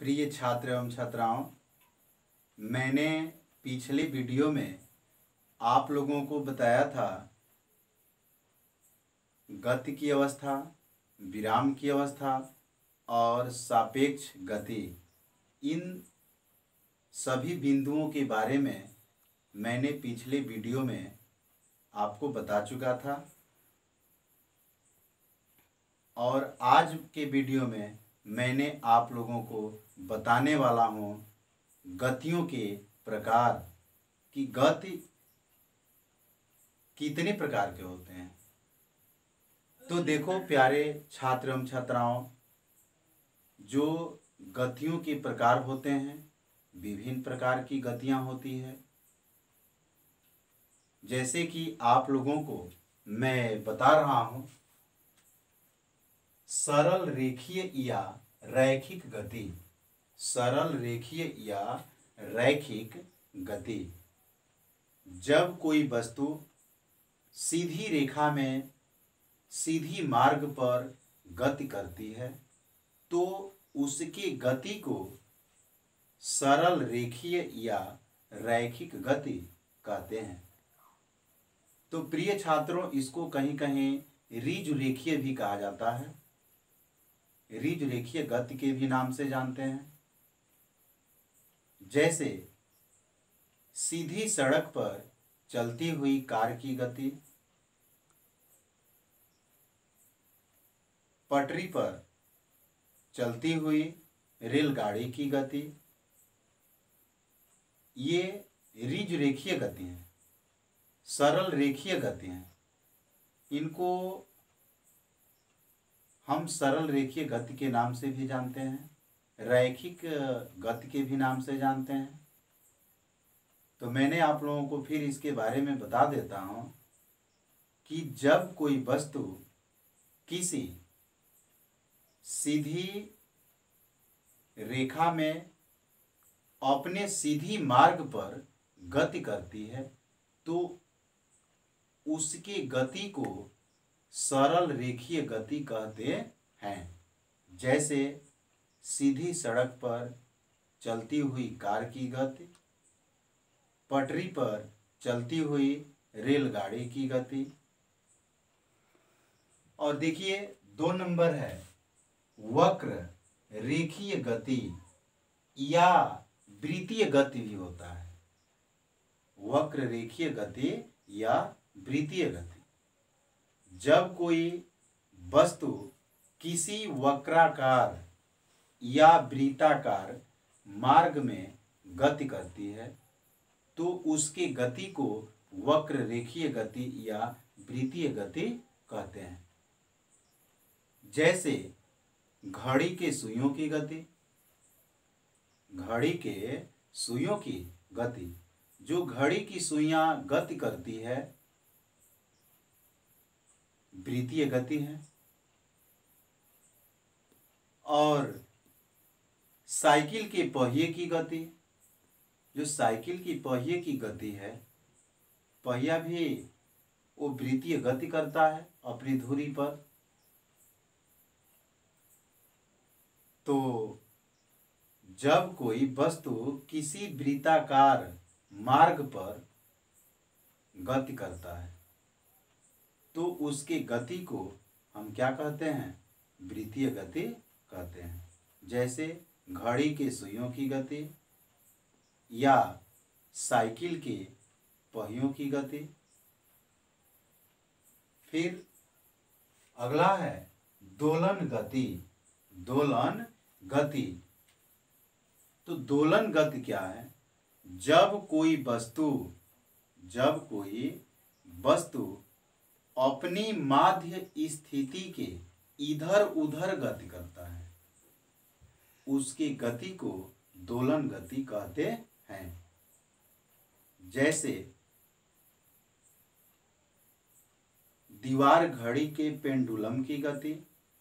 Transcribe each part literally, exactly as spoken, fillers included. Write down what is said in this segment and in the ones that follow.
प्रिय छात्र एवं छात्राओं, मैंने पिछले वीडियो में आप लोगों को बताया था गति की अवस्था, विराम की अवस्था और सापेक्ष गति। इन सभी बिंदुओं के बारे में मैंने पिछले वीडियो में आपको बता चुका था और आज के वीडियो में मैंने आप लोगों को बताने वाला हूँ गतियों के प्रकार कि गति कितने प्रकार के होते हैं। तो देखो प्यारे छात्र एवं छात्राओं, जो गतियों के प्रकार होते हैं, विभिन्न प्रकार की गतियाँ होती है। जैसे कि आप लोगों को मैं बता रहा हूँ, सरल रेखीय या रैखिक गति। सरल रेखीय या रैखिक गति, जब कोई वस्तु सीधी रेखा में सीधी मार्ग पर गति करती है तो उसकी गति को सरल रेखीय या रैखिक गति कहते हैं। तो प्रिय छात्रों, इसको कहीं कहीं ऋजु रेखीय भी कहा जाता है। ऋजु रेखीय गति के भी नाम से जानते हैं। जैसे सीधी सड़क पर चलती हुई कार की गति, पटरी पर चलती हुई रेलगाड़ी की गति, ये ऋजु रेखीय गति हैं, सरल रेखीय गति हैं। इनको हम सरल रेखीय गति के नाम से भी जानते हैं, रैखिक गति के भी नाम से जानते हैं। तो मैंने आप लोगों को फिर इसके बारे में बता देता हूँ कि जब कोई वस्तु किसी सीधी रेखा में अपने सीधी मार्ग पर गति करती है तो उसकी गति को सरल रेखीय गति कहते हैं। जैसे सीधी सड़क पर चलती हुई कार की गति, पटरी पर चलती हुई रेलगाड़ी की गति। और देखिए दो नंबर है वक्र रेखीय गति या वृत्तीय गति भी होता है। वक्र रेखीय गति या वृत्तीय गति, जब कोई वस्तु किसी वक्राकार या वृत्ताकार मार्ग में गति करती है तो उसकी गति को वक्र रेखीय गति या वृत्तीय गति कहते हैं। जैसे घड़ी के सुइयों की गति, घड़ी के सुइयों की गति, जो घड़ी की सुइयां गति करती है वृत्तीय गति है। और साइकिल के पहिए की गति, जो साइकिल की पहिए की गति है, पहिया भी वो वृत्तीय गति करता है अपनी धुरी पर। तो जब कोई वस्तु किसी वृत्ताकार मार्ग पर गति करता है तो उसके गति को हम क्या कहते हैं? वृत्तीय गति कहते हैं। जैसे घड़ी के सुइयों की गति या साइकिल के पहियों की गति। फिर अगला है दोलन गति। दोलन गति, तो दोलन गति क्या है? जब कोई वस्तु जब कोई वस्तु अपनी माध्य स्थिति के इधर उधर गति करता है, उसकी गति को दोलन गति कहते हैं। जैसे दीवार घड़ी के पेंडुलम की गति,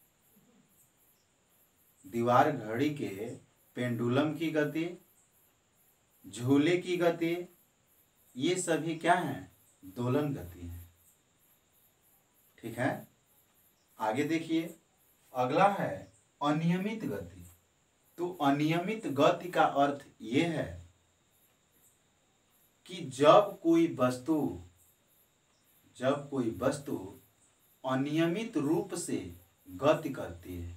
दीवार घड़ी के पेंडुलम की गति, झूले की गति, ये सभी क्या हैं? दोलन गति हैं। ठीक है, आगे देखिए। अगला है अनियमित गति। तो अनियमित गति का अर्थ ये है कि जब कोई वस्तु जब कोई वस्तु अनियमित रूप से गति करती है,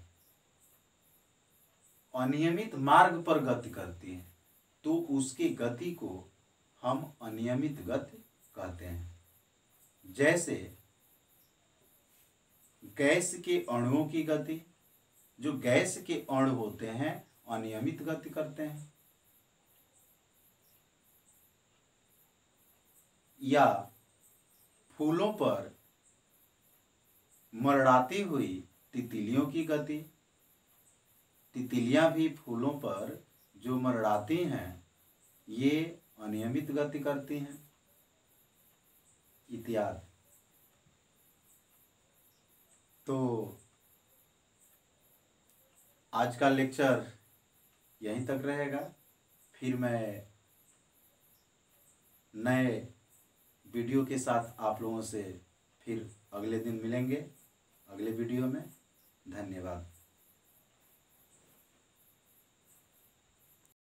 अनियमित मार्ग पर गति करती है, तो उसकी गति को हम अनियमित गति कहते हैं। जैसे गैस के अणुओं की गति, जो गैस के अणु होते हैं अनियमित गति करते हैं। या फूलों पर मरड़ाती हुई तितलियों की गति, तितलियां भी फूलों पर जो मरड़ाती हैं ये अनियमित गति करती हैं, इत्यादि। तो आज का लेक्चर यहीं तक रहेगा। फिर मैं नए वीडियो के साथ आप लोगों से फिर अगले दिन मिलेंगे, अगले वीडियो में। धन्यवाद।